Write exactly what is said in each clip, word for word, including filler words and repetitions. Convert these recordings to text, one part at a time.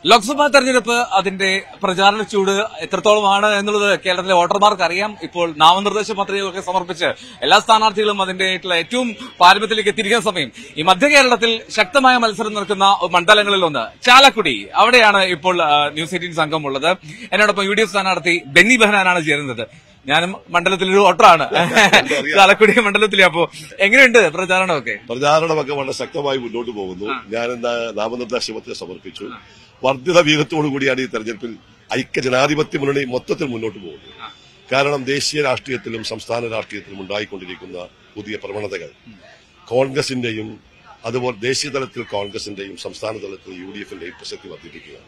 ലോക്സഭാ തെരഞ്ഞെടുപ്പ് അതിന്റെ പ്രചാരണ ചൂട് എത്രത്തോളമാണ് എന്നുള്ളത് കേരളത്തിലെ വോട്ടർമാർക്ക് അറിയാം. ഇപ്പോൾ നാമനിർദ്ദേശ പത്രികകളൊക്കെ സമർപ്പിച്ച് എല്ലാ സ്ഥാനാർത്ഥികളും അതിന്റെ ഏറ്റവും പാരമ്യത്തിലേക്ക് എത്തിയിരിക്കുന്ന സമയം ഈ മധ്യ കേരളത്തിൽ ശക്തമായ മത്സരം നടക്കുന്ന മണ്ഡലങ്ങളിലൊന്ന് ചാലക്കുടി. അവിടെയാണ് ഇപ്പോൾ ന്യൂസ് എയ്റ്റീൻ സംഘം ഉള്ളത്. എന്നോടൊപ്പം യു ഡി എഫ് സ്ഥാനാർത്ഥി ബെന്നി ബെഹനാനാണ് ചേരുന്നത്. ഞാനും മണ്ഡലത്തിലൊരു വോട്ടറാണ്, ചാലക്കുടി മണ്ഡലത്തിലെ. അപ്പോ എങ്ങനെയുണ്ട് പ്രചാരണമൊക്കെ? പ്രചാരണമൊക്കെ വളരെ ശക്തമായി മുന്നോട്ട് പോകുന്നു. ഞാൻ നാമനിർദ്ദേശ പത്രിക സമർപ്പിച്ചു. വർദ്ധിത വീര്യത്തോടു കൂടിയാണ് ഈ തെരഞ്ഞെടുപ്പിൽ ഐക്യ ജനാധിപത്യ മുന്നണി മൊത്തത്തിൽ മുന്നോട്ട് പോകുന്നത്. കാരണം ദേശീയ രാഷ്ട്രീയത്തിലും സംസ്ഥാന രാഷ്ട്രീയത്തിലും ഉണ്ടായിക്കൊണ്ടിരിക്കുന്ന പുതിയ പ്രവണതകൾ കോൺഗ്രസിന്റെയും അതുപോലെ ദേശീയ തലത്തിൽ കോൺഗ്രസിന്റെയും സംസ്ഥാന തലത്തിൽ യു ഡി എഫിന്റെയും പ്രസക്തി വർദ്ധിപ്പിക്കുകയാണ്.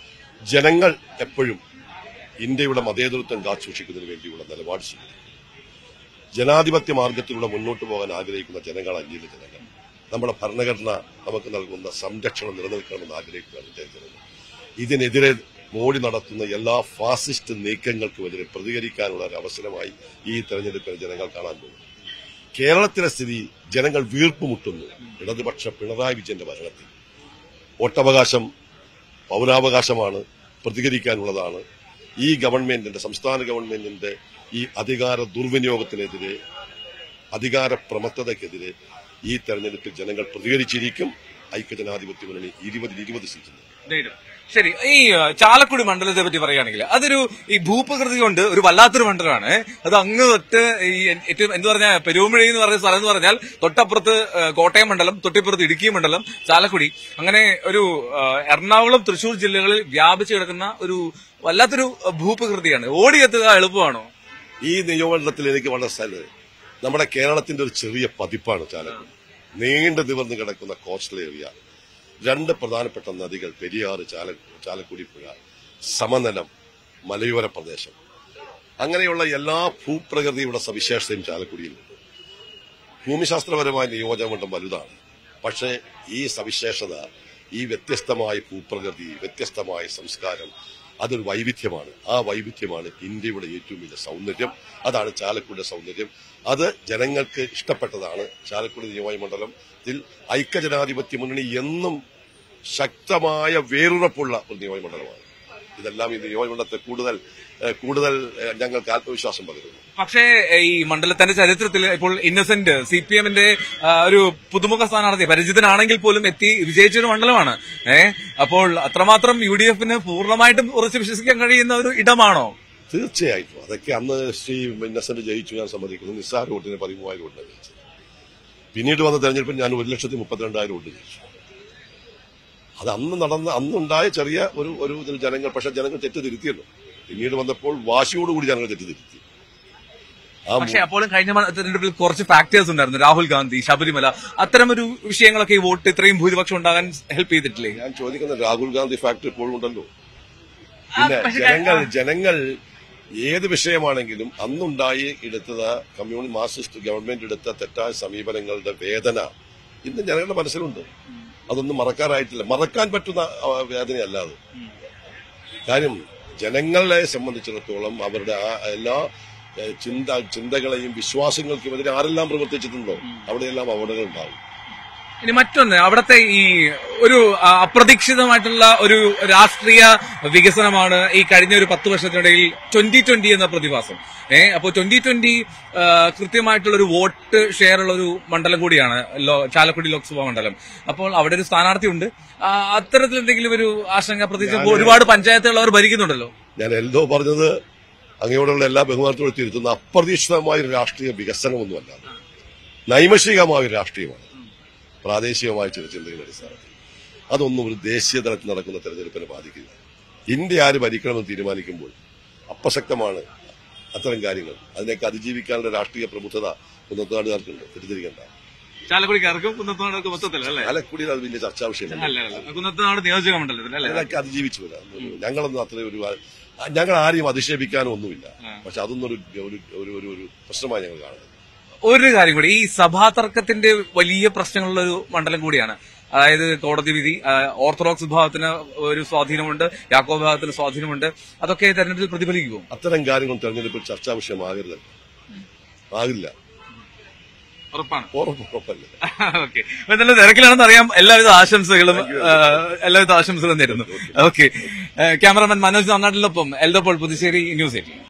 ജനങ്ങൾ എപ്പോഴും ഇന്ത്യയുടെ മതേതരത്വം കാത്തുസൂക്ഷിക്കുന്നതിന് വേണ്ടിയുള്ള നിലപാട് സ്വീകരിക്കും. ജനാധിപത്യ മാർഗത്തിലൂടെ മുന്നോട്ട് പോകാൻ ആഗ്രഹിക്കുന്ന ജനങ്ങൾ അന്യയിലെ ജനങ്ങൾ നമ്മുടെ ഭരണഘടന നമുക്ക് നൽകുന്ന സംരക്ഷണം നിലനിൽക്കണമെന്ന് ആഗ്രഹിക്കുകയാണ് ജനങ്ങൾ. ഇതിനെതിരെ മോഡി നടത്തുന്ന എല്ലാ ഫാസിസ്റ്റ് നീക്കങ്ങൾക്കുമെതിരെ പ്രതികരിക്കാനുള്ള ഒരു അവസരമായി ഈ തെരഞ്ഞെടുപ്പിനെ ജനങ്ങൾ കാണാൻ പോകുന്നു. കേരളത്തിലെ സ്ഥിതി ജനങ്ങൾ വീർപ്പുമുട്ടുന്നു. ഇടതുപക്ഷ പിണറായി വിജയന്റെ ഭരണത്തിൽ വോട്ടവകാശം പൗരാവകാശമാണ്, പ്രതികരിക്കാനുള്ളതാണ്. ഈ ഗവൺമെന്റിന്റെ സംസ്ഥാന ഗവൺമെന്റിന്റെ ഈ അധികാര ദുർവിനിയോഗത്തിനെതിരെ, അധികാര പ്രമത്തതയ്ക്കെതിരെ ഈ തെരഞ്ഞെടുപ്പിൽ ജനങ്ങൾ പ്രതികരിച്ചിരിക്കും. ഐക്യജനാധിപത്യ മുന്നണി ഇരുപതിൽ ഇരുപത് സീറ്റ്. ശരി, ഈ ചാലക്കുടി മണ്ഡലത്തെ പറ്റി പറയുകയാണെങ്കിൽ അതൊരു ഈ ഭൂപ്രകൃതി കൊണ്ട് ഒരു വല്ലാത്തൊരു മണ്ഡലമാണ്. അത് അങ്ങ് തൊട്ട് ഈ ഏറ്റവും എന്ത് പറഞ്ഞാൽ പെരുവമ്പഴി എന്ന് പറയുന്ന സ്ഥലം എന്ന് പറഞ്ഞാൽ തൊട്ടപ്പുറത്ത് കോട്ടയം മണ്ഡലം, തൊട്ടിപ്പുറത്ത് ഇടുക്കി മണ്ഡലം, ചാലക്കുടി, അങ്ങനെ ഒരു എറണാകുളം തൃശൂർ ജില്ലകളിൽ വ്യാപിച്ചു കിടക്കുന്ന ഒരു വല്ലാത്തൊരു ഭൂപ്രകൃതിയാണ്. ഓടിയെത്തുക എളുപ്പമാണോ? ഈ നിയമമണ്ഡലത്തിൽ എനിക്ക് വളരെ സ്ഥലം നമ്മുടെ കേരളത്തിന്റെ ഒരു ചെറിയ പതിപ്പാണ് ചാലക്കുടി. നീണ്ടു നിവർന്നു കിടക്കുന്ന കോസ്റ്റൽ ഏരിയ, രണ്ട് പ്രധാനപ്പെട്ട നദികൾ പെരിയാറ്, ചാല ചാലക്കുടി പുഴ, സമതലം, മലയോര പ്രദേശം, അങ്ങനെയുള്ള എല്ലാ ഭൂപ്രകൃതിയുടെ സവിശേഷതയും ചാലക്കുടിയിലുണ്ട്. ഭൂമിശാസ്ത്രപരമായ നിയോജകമണ്ഡലം വലുതാണ്. പക്ഷേ ഈ സവിശേഷത, ഈ വ്യത്യസ്തമായ ഭൂപ്രകൃതി, വ്യത്യസ്തമായ സംസ്കാരം, അതൊരു വൈവിധ്യമാണ്. ആ വൈവിധ്യമാണ് ഇന്ത്യയുടെ ഏറ്റവും വലിയ സൗന്ദര്യം. അതാണ് ചാലക്കുടിയുടെ സൗന്ദര്യം. അത് ജനങ്ങൾക്ക് ഇഷ്ടപ്പെട്ടതാണ്. ചാലക്കുടി നിയോജകമണ്ഡലത്തിൽ ഐക്യജനാധിപത്യ മുന്നണി എന്നും ശക്തമായ വേരുറപ്പുള്ള ഒരു നിയോജകമണ്ഡലമാണ്. ഇതെല്ലാം ഈ നിയോജകമണ്ഡലത്തെ കൂടുതൽ കൂടുതൽ ഞങ്ങൾക്ക് ആത്മവിശ്വാസം പകരുന്നു. പക്ഷേ ഈ മണ്ഡലത്തിന്റെ ചരിത്രത്തിൽ ഇപ്പോൾ ഇന്നസെന്റ് സി പി എമ്മിന്റെ ഒരു പുതുമുഖ സ്ഥാനാർത്ഥി, പരിചിതനാണെങ്കിൽ പോലും എത്തി വിജയിച്ചൊരു മണ്ഡലമാണ്. ഏഹ് അപ്പോൾ അത്രമാത്രം യു ഡി എഫിന് പൂർണ്ണമായിട്ടും ഉറച്ചു വിശ്വസിക്കാൻ കഴിയുന്ന ഒരു ഇടമാണോ? തീർച്ചയായിട്ടും. അതൊക്കെ അന്ന് ശ്രീ ഇന്നസെന്റ് ജയിച്ചു, ഞാൻ സമ്മതിക്കുന്നു. നിസ്സാര വോട്ടിന് പതിമൂവായിരം വോട്ടിന് ജയിച്ചത്. പിന്നീട് വന്ന തെരഞ്ഞെടുപ്പിൽ ഞാൻ ഒരു ലക്ഷത്തി മുപ്പത്തിരണ്ടായിരം വോട്ട് ജയിച്ചു. അത് അന്ന് നടന്ന അന്നുണ്ടായ ചെറിയ ഒരു ഒരു ഇതിൽ ജനങ്ങൾ, പക്ഷെ ജനങ്ങൾ തെറ്റ് തിരുത്തിയല്ലോ. പിന്നീട് വന്നപ്പോൾ വാശിയോടുകൂടി ജനങ്ങൾ തെറ്റ് തിരുത്തി. പക്ഷെ അപ്പോഴും കഴിഞ്ഞ തെരഞ്ഞെടുപ്പിൽ കുറച്ച് ഫാക്ടേഴ്സ് ഉണ്ടായിരുന്നു. രാഹുൽ ഗാന്ധി, ശബരിമല, അത്തരമൊരു വിഷയങ്ങളൊക്കെ ഈ വോട്ട് ഇത്രയും ഭൂരിപക്ഷം ഉണ്ടാകാൻ ഹെൽപ്പ് ചെയ്തിട്ടില്ലേ? ഞാൻ ചോദിക്കുന്നത്, രാഹുൽ ഗാന്ധി ഫാക്ടർ ഇപ്പോഴും ഉണ്ടല്ലോ. പിന്നെ ജനങ്ങൾ ജനങ്ങൾ ഏത് വിഷയമാണെങ്കിലും അന്നുണ്ടായി എടുത്തത് കമ്മ്യൂണിസ്റ്റ് മാർക്സിസ്റ്റ് ഗവൺമെന്റ് എടുത്ത തെറ്റായ സമീപനങ്ങളുടെ വേദന ഇന്ന് ജനങ്ങളുടെ മനസ്സിലുണ്ട്. അതൊന്നും മറക്കാനായിട്ടില്ല. മറക്കാൻ പറ്റുന്ന വേദനയല്ലാതെ. കാര്യം ജനങ്ങളെ സംബന്ധിച്ചിടത്തോളം അവരുടെ ആ എല്ലാ ചിന്ത ചിന്തകളെയും വിശ്വാസങ്ങൾക്കുമെതിരെ ആരെല്ലാം പ്രവർത്തിച്ചിട്ടുണ്ടോ അവിടെയെല്ലാം അപകടങ്ങൾ ഉണ്ടാവും. ഇനി മറ്റൊന്ന്, അവിടുത്തെ ഈ ഒരു അപ്രതീക്ഷിതമായിട്ടുള്ള ഒരു രാഷ്ട്രീയ വികസനമാണ് ഈ കഴിഞ്ഞ ഒരു പത്ത് വർഷത്തിനിടയിൽ ട്വന്റി ട്വന്റി എന്ന പ്രതിഭാസം. ഏഹ് അപ്പോൾ ട്വന്റി ട്വന്റി കൃത്യമായിട്ടുള്ള ഒരു വോട്ട് ഷെയർ ഉള്ള ഒരു മണ്ഡലം കൂടിയാണ് ചാലക്കുടി ലോക്സഭാ മണ്ഡലം. അപ്പോൾ അവിടെ ഒരു സ്ഥാനാർത്ഥി ഉണ്ട്. അത്തരത്തിൽ എന്തെങ്കിലും ഒരു ആശങ്ക പ്രത്യേകിച്ച് ഒരുപാട് പഞ്ചായത്തുകൾ അവർ ഭരിക്കുന്നുണ്ടല്ലോ. ഞാൻ എന്തോ പറഞ്ഞത് അങ്ങയോടുള്ള എല്ലാ ബഹുമാനത്തോടെ തിരുത്തുന്ന അപ്രതീക്ഷിതമായ ഒരു രാഷ്ട്രീയ വികസനമൊന്നുമല്ല, നൈമിഷികമായ ഒരു രാഷ്ട്രീയമാണ്. പ്രാദേശികമായ ചില ചിന്തകളുടെ അടിസ്ഥാനത്തിൽ അതൊന്നും ഒരു ദേശീയ തലത്തിൽ നടക്കുന്ന തെരഞ്ഞെടുപ്പിനെ ബാധിക്കില്ല. ഇന്ത്യ ആര് ഭരിക്കണമെന്ന് തീരുമാനിക്കുമ്പോൾ അപ്രസക്തമാണ് അത്തരം കാര്യങ്ങൾ. അതിനൊക്കെ അതിജീവിക്കാനുള്ള രാഷ്ട്രീയ പ്രബുദ്ധത കുന്നത്തുനാടുകാർക്കുണ്ട്, തെറ്റിദ്ധരിക്കേണ്ട. ചാലക്കുടിക്കാർക്കും കുന്നത്തുനാടുകൾക്ക് മൊത്തത്തിൽ ചാലക്കുടിയിൽ അത് വലിയ ചർച്ചാ വിഷയമാണ്. കുന്നത്തുനാട് നിയോജക മണ്ഡലത്തിൽ അതിനൊക്കെ അതിജീവിച്ചു വരാം. ഞങ്ങളൊന്നും അത്രയും ഒരു ഞങ്ങൾ ആരെയും അധിക്ഷേപിക്കാനോ ഒന്നുമില്ല. പക്ഷെ അതൊന്നും ഒരു ഒരു പ്രശ്നമായി ഞങ്ങൾ കാണുന്നത്. ഒരു കാര്യം കൂടി, ഈ സഭാ തർക്കത്തിന്റെ വലിയ പ്രശ്നങ്ങളുള്ള ഒരു മണ്ഡലം കൂടിയാണ്. അതായത് കോടതി വിധി, ഓർത്തഡോക്സ് വിഭാഗത്തിന് ഒരു സ്വാധീനമുണ്ട്, യാക്കോബ് വിഭാഗത്തിന് സ്വാധീനമുണ്ട്. അതൊക്കെ തെരഞ്ഞെടുപ്പിൽ പ്രതിഫലിക്കുമോ? അത്തരം കാര്യങ്ങൾ തെരഞ്ഞെടുപ്പിൽ ചർച്ചാ വിഷയമാകരുത്, ആകില്ല. ഉറപ്പാണ്. ഉറപ്പല്ല. ഓക്കെ, എന്തായാലും തിരക്കിലാണെന്ന് അറിയാം. എല്ലാവിധ ആശംസകളും എല്ലാവിധ ആശംസകളും നേരുന്നു. ഓക്കെ, ക്യാമറാമാൻ മനോജ് നാനാട്ടിനൊപ്പം എൽദോ പോൾ, പുതുശ്ശേരി ന്യൂസ് എയ്റ്റീൻ.